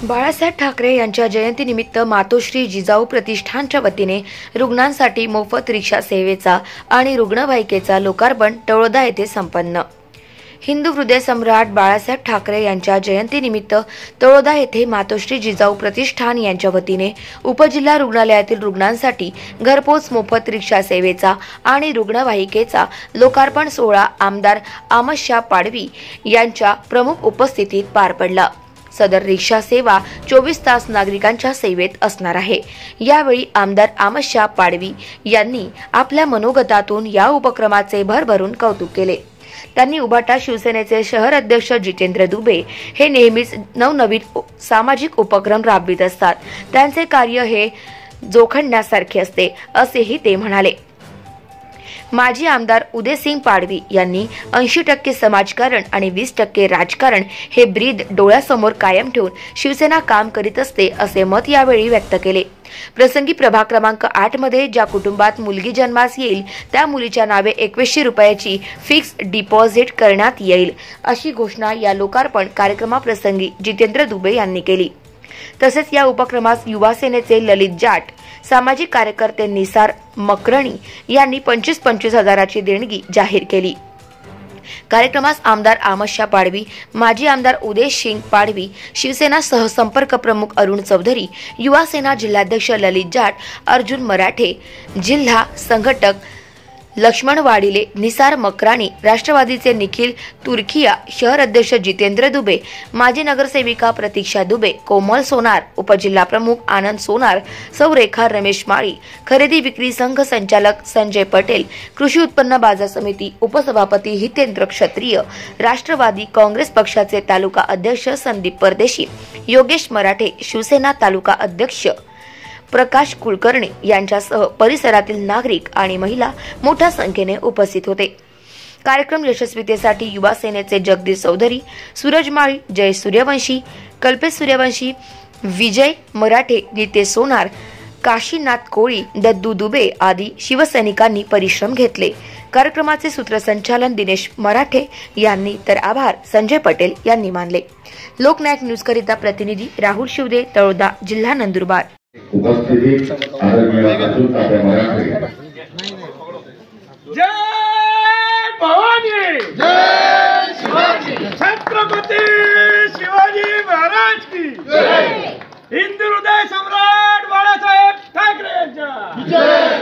बाळासाहेब ठाकरे यांच्या जयंतीनिमित्त मातोश्री जिजाऊ प्रतिष्ठानच्या वतीने रुग्णांसाठी मोफत रिक्षा सेवेचा आणि रुग्णवाहिकेचा लोकार्पण तळोदा येथे संपन्न। हिंदू हृदय सम्राट बाळासाहेब ठाकरे यांच्या जयंतीनिमित्त तळोदा येथे मातोश्री जिजाऊ प्रतिष्ठान यांच्या वतीने उपजिल्हा रुग्णालयातील रुग्णांसाठी घरपोच मोफत रिक्षा सेवेचा आणि रुग्णवाहिकेचा लोकार्पण सोहळा आमदार आमोशा पाडवी यांच्या प्रमुख उपस्थितीत पार पडला। सदर रिक्षा सेवा 24 तास नागरिकांच्या सेवेत असणार आहे। यावेळी आमदार आमोशा पाडवी यांनी आपल्या मनोगतातून या उपक्रमाचे भरभरून कौतुक केले। त्यांनी उभाटा शिवसेनेचे शहर अध्यक्ष जितेंद्र दुबे हे नेहमीच नवनवीन सामाजिक उपक्रम राबवित असतात। त्यांचे कार्य हे जोखडण्यासारखे असते असेही ते म्हणाले। माजी आमदार उदयसिंग पाडवी यांनी 80% समाजकारण आणि 20% राजकारण हे ब्रीद डोळ्यासमोर कायम ठेवून शिवसेना काम करीत असते असे मत यावेळी व्यक्त केले। प्रसंगी प्रभाग क्रमांक 8 मध्ये ज्या कुटुंबात मुलगी जन्मास येईल त्या मुलीच्या नावे 2100 रुपयाची फिक्स डिपॉझिट करण्यात येईल अशी घोषणा या लोकार्पण कार्यक्रमाप्रसंगी जितेंद्र दुबे यांनी केली। तसेच या उपक्रमास युवा सेनेचे ललित जाट, सामाजिक कार्यकर्ते निसार मकरणी यांनी 25-25 हजाराची देणगी जाहीर केली। कार्यक्रमास आमदार आमोशा पाडवी, माजी आमदार उदयसिंग पाडवी, शिवसेना सहसंपर्क प्रमुख अरुण चौधरी, युवा सेना जिल्हाध्यक्ष ललित जाट, अर्जुन मराठे, जिल्हा संघटक लक्ष्मण वाडिले, निसार मकराणी, राष्ट्रवादीचे निखिल तुर्खिया, शहर अध्यक्ष जितेंद्र दुबे, माजी नगरसेविका प्रतीक्षा दुबे, कोमल सोनार, उपजिल्हा प्रमुख आनंद सोनार, सौरेखा रमेश माळी, खरेदी विक्री संघ संचालक संजय पटेल, कृषी उत्पन्न बाजार समिती उपसभापती हितेंद्र क्षत्रिय, राष्ट्रवादी काँग्रेस पक्षाचे तालुका अध्यक्ष संदीप परदेशी, योगेश मराठे, शिवसेना तालुका अध्यक्ष प्रकाश कुलकर्णी यांच्यासह परिसरातील नागरिक आणि महिला मोठ्या संख्येने उपस्थित होते। कार्यक्रम यशस्वीतेसाठी युवा सेनेचे जगदीश चौधरी, सूरज माळी, जय सूर्यवंशी, कल्पेश सूर्यवंशी, विजय मराठे, नितेश सोनार, काशीनाथ कोळी, दद्दू दुबे आदी शिवसैनिकांनी परिश्रम घेतले। कार्यक्रमाचे सूत्रसंचालन दिनेश मराठे यांनी तर आभार संजय पटेल यांनी मानले। लोकनायक न्यूज करिता प्रतिनिधी राहुल शिवदे, तळोदा, जिल्हा नंदुरबार। उपस्थित आदरणीय अतुल तात्या मराठे, जय भवानी, जय शिवाजी, छत्रपती शिवाजी महाराज की जय, हिंदू हृदय सम्राट बाळासाहेब ठाकरे यांच्या जय।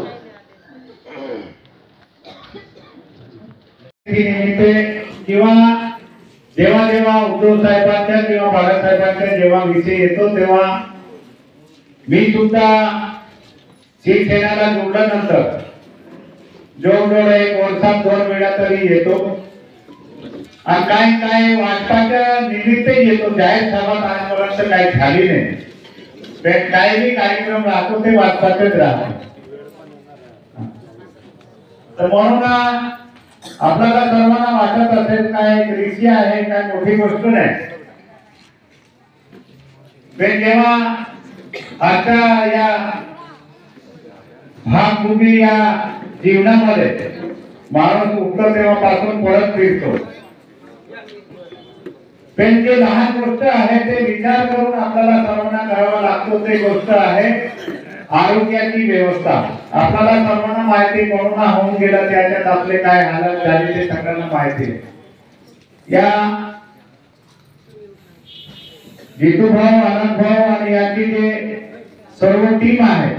जेव्हा उद्धव साहेबांच्या किंवा बाळासाहेबांच्या जेव्हा विषय येतो तेव्हा मी सुद्धा शिवसेनेला जोडल्यानंतर जवळजवळ 1 वर्षात 2 वेळा तरी येतो आणि काय वाटपाच्या निमित्त येतो। जाहीर सभात आजपर्यंत काही झाली नाही, काही कार्यक्रम राहतो ते वाटपाचेच राहतो। तर म्हणून आपल्याला सर्वांना वाटत असेल काय कृषी आहे काय मोठी गोष्ट नाही, पण जेव्हा आता या भागभूमी या जीवनामध्ये माणूस उठतो तेव्हापासून परत फिरतो, पण जे लहान गोष्ट आहे ते विचार करून आपल्याला सर्वांना करावा लागतो। ते गोष्ट आहे आरोग्याची व्यवस्था। आपल्याला सर्वांना माहिती कोरोना होऊन गेला, त्याच्यात आपले काय हालत झाली ते सगळ्यांना माहिती आहे। या जितू भाऊ, आनंद भाऊ आणि याची जे सर्व टीम आहे,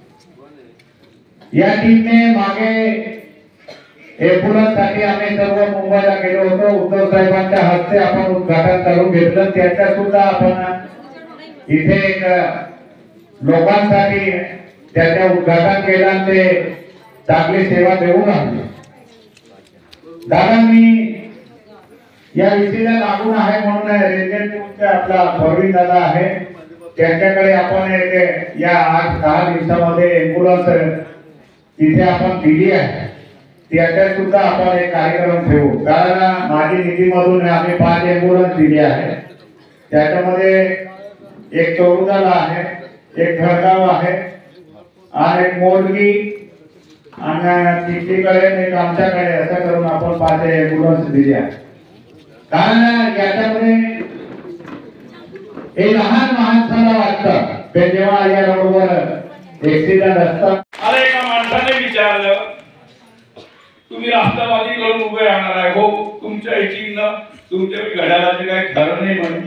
या टीमने मागे एम्ब्युलन्ससाठी आम्ही सर्व मुंबईला गेलो होतो। उद्धव साहेबांच्या हस्ते आपण उद्घाटन करून घेतलं। त्याच्या सुद्धा आपण इथे एक लोकांसाठी त्याच्या उद्घाटन केलं, ते चांगली सेवा देऊन आले। दादा मी या विषयाला लागून आहे म्हणून रेल्वे आपला फॉरवी दादा आहे, त्यांच्याकडे आपण या 8-10 दिवसामध्ये एम्ब्युलन्स तिथे आपण दिली आहे। त्याच्या सुद्धा आपण एक कार्यक्रम ठेवू, कारण माझी निधीमधून आम्ही 5 एम्ब्युलन्स दिली आहे। त्याच्यामध्ये एक तोरुणाला आहे, एक घरगाव आहे आणि एक मोडगी आणि तिकडे एक आमच्याकडे, असं करून आपण 5 एम्ब्युलन्स दिली आहे। कारण याच्यामध्ये हे लहान माणसाला वाटतं ते जेव्हा या रोडवर ऍक्सिडेंट असतात. मला एका माणसाने विचारलं, तुम्ही राष्ट्रवादी करून उभे राहणार आहे? हो. तुमच्या इच्छिन तुमच्या घड्याळाचे काही खरं नाही म्हणे.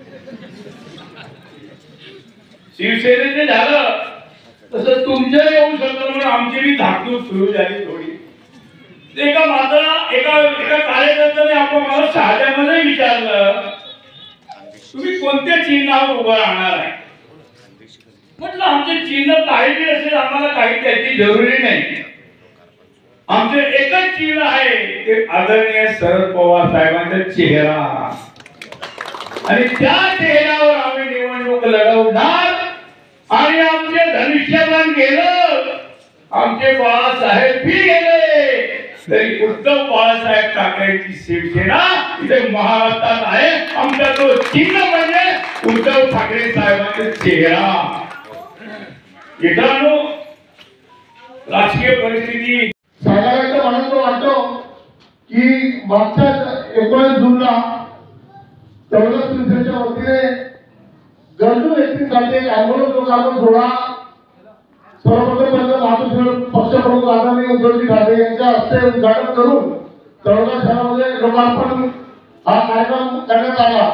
शिवसेनेचे झालं तसं तुमच्या येऊ शकतं म्हणून आमची बी धाकधूक सुरू झाली थोडी. एका कार्यकर्त्याने आपण मला साध्यामध्ये विचारलं, तुम्ही कोणत्या चिन्हावर उभं राहणार आहे? म्हटलं आमचे चिन्ह काही बी असेल, आम्हाला काही त्याची जरुरी नाही. आमचे एकच चिन्ह आहे, ते आदरणीय शरद पवार साहेबांचा चेहरा, आणि त्या चेहऱ्यावर आम्ही निवडणूक लढवणार. आणि आमचे धनुष्यबाण गेलं, आमचे बाळासाहेब बी गेले, तरी उद्धव बाळासाहेब ठाकरेंची शिवसेना इथे महाराष्ट्रात आहे. आमचा तो चिन्ह म्हणजे उद्धव ठाकरे साहेबांचा चेहरा. मित्रांनो, राजकीय परिस्थिती साधारणतः मला तो वाटतो की मागच्या 19 जूनला तळोदा शिवसेनेच्या वतीने गरजू व्यक्तींसाठी आंदोलन लोकांना सोडा सर्वप्रथम मातोश्री पक्षप्रमुख आदरणीय उद्धवजी ठाकरे यांच्या हस्ते उद्घाटन करून तळोदा शहरामध्ये लोकार्पण हा कार्यक्रम करण्यात आला.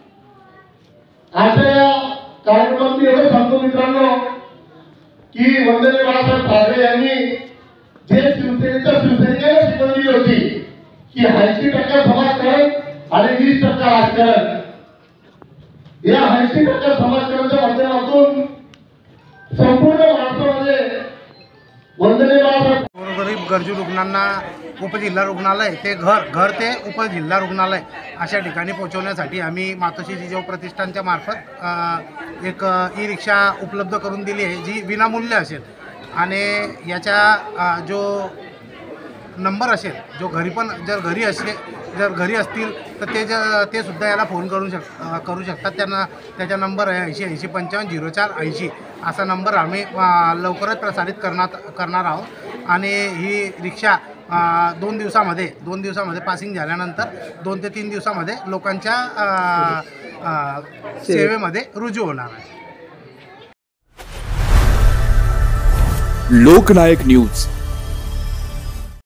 अशा या कार्यक्रमात मी एवढं सांगतो मित्रांनो की वंदनीय बाळासाहेब ठाकरे यांनी जे शिवसेनेला शिकवण दिली होती की 80% समाजकारण आणि 20% राजकारण, या 80% समाजकारणाच्या माध्यमातून संपूर्ण महाराष्ट्रामध्ये वंदनीय बाळासाहेब गोरगरीब गरजू रुग्णांना उपजिल्हा रुग्णालय ते घर ते उपजिल्हा रुग्णालय अशा ठिकाणी पोहोचवण्यासाठी आम्ही मातोश्री जिजाऊ प्रतिष्ठानच्या मार्फत एक ई रिक्षा उपलब्ध करून दिली आहे, जी विनामूल्य असेल. आणि याच्या जो नंबर असेल, जो घरी पण जर घरी असतील तर ते सुद्धा याला फोन करू शकतात. त्यांना त्याचा नंबर आहे 80 80 55 04 80 असा नंबर आम्ही लवकरच प्रसारित करणार आहोत. आणि ही रिक्षा 2 दिवसामध्ये पासिंग झाल्यानंतर 2 ते 3 दिवसामध्ये लोकांच्या सेवेमध्ये रुजू होणार आहे. लोकनायक न्यूज